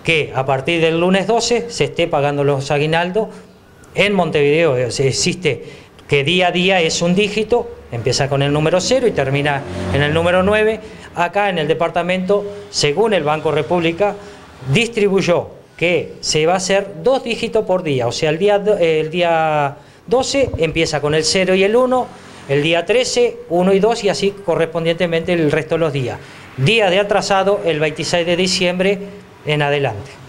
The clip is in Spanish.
que a partir del lunes 12 se esté pagando los aguinaldos en Montevideo. Existe que día a día es un dígito, empieza con el número 0 y termina en el número 9. Acá en el departamento, según el Banco República, distribuyó que se va a hacer 2 dígitos por día, o sea, el día 12 empieza con el 0 y el 1, el día 13, 1 y 2 y así correspondientemente el resto de los días. Día de atrasado el 26 de diciembre en adelante.